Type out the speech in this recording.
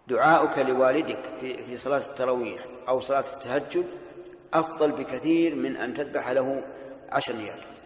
دعاؤك لوالدك في صلاة التراويح أو صلاة التهجد أفضل بكثير من أن تذبح له 10 ريال.